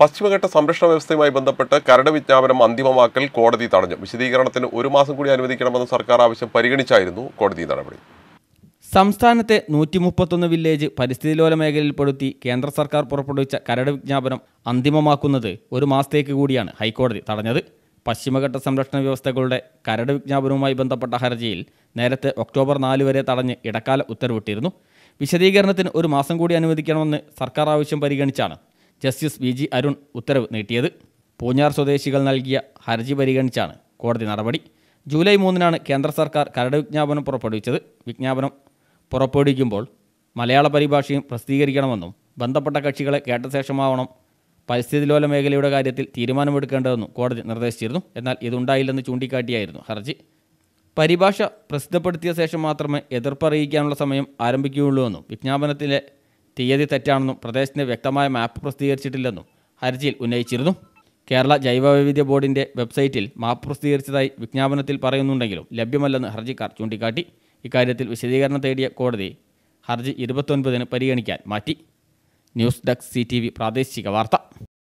പശ്ചിമഘട്ട സംരക്ഷണ വ്യവസ്ഥയുമായി ബന്ധപ്പെട്ട് കരട് വിജ്ഞാപനം അന്തിമമാക്കൽ കോടതി തടഞ്ഞു. വിശദീകരണത്തിന് 1 മാസം കൂടി അനുവദിക്കണമെന്ന സർക്കാർ ആവശ്യം പരിഗണിച്ചായിരുന്നു കോടതി നടപടി. സംസ്ഥാനത്തെ 131 വില്ലേജ് പരിസ്ഥിതിലോല മേഖലയിൽപ്പെടുത്തി കേന്ദ്ര സർക്കാർ പുറപ്പെടുവിച്ച കരട് വിജ്ഞാപനം അന്തിമമാക്കുന്നത് 1 മാസത്തേക്ക് കൂടിയാണ് ഹൈക്കോടതി തടഞ്ഞത്. പശ്ചിമഘട്ട സംരക്ഷണ വ്യവസ്ഥകളുടെ കരട് വിജ്ഞാപനവുമായി ബന്ധപ്പെട്ട ഹർജിയിൽ നേരത്തെ ഒക്ടോബർ 4 വരെ തടഞ്ഞ് ഇടക്കാല ഉത്തരവിട്ടിരുന്നു. വിശദീകരണത്തിന് 1 മാസം കൂടി അനുവദിക്കണമെന്ന് സർക്കാർ ആവശ്യം പരിഗണിച്ചാണ് ജസ്റ്റിസ് VG അരുൺ ഉത്തരവ് നീട്ടിയത്. പൂഞ്ഞാർ സ്വദേശികൾ നൽകിയ ഹർജി പരിഗണിച്ചാണ് കോടതി നടപടി. ജൂലൈ 3-നാണ് കേന്ദ്ര സർക്കാർ കരട് വിജ്ഞാപനം പുറപ്പെടുവിച്ചത്. വിജ്ഞാപനം പുറപ്പെടുവിക്കുമ്പോൾ മലയാള പരിഭാഷയും പ്രസിദ്ധീകരിക്കണമെന്നും ബന്ധപ്പെട്ട കക്ഷികളെ കേട്ട ശേഷമാവണം പരിസ്ഥിതിലോല മേഖലയുടെ കാര്യത്തിൽ തീരുമാനമെടുക്കേണ്ടതെന്നും കോടതി നിർദ്ദേശിച്ചിരുന്നു. എന്നാൽ ഇതുണ്ടായില്ലെന്ന് ചൂണ്ടിക്കാട്ടിയായിരുന്നു ഹർജി. പരിഭാഷ പ്രസിദ്ധപ്പെടുത്തിയ ശേഷം മാത്രമേ എതിർപ്പറിയിക്കാനുള്ള സമയം ആരംഭിക്കുകയുള്ളൂവെന്നും വിജ്ഞാപനത്തിലെ തീയതി തെറ്റാണെന്നും പ്രദേശത്തിന് വ്യക്തമായ മാപ്പ് പ്രസിദ്ധീകരിച്ചിട്ടില്ലെന്നും ഹർജിയിൽ ഉന്നയിച്ചിരുന്നു. കേരള ജൈവവൈവിധ്യ ബോർഡിൻ്റെ വെബ്സൈറ്റിൽ മാപ്പ് പ്രസിദ്ധീകരിച്ചതായി വിജ്ഞാപനത്തിൽ പറയുന്നുണ്ടെങ്കിലും ലഭ്യമല്ലെന്ന് ഹർജിക്കാർ ചൂണ്ടിക്കാട്ടി. ഇക്കാര്യത്തിൽ വിശദീകരണം തേടിയ കോടതി ഹർജി 29-ന് പരിഗണിക്കാൻ മാറ്റി. ന്യൂസ് ഡെസ്ക് CTV പ്രാദേശിക വാർത്ത.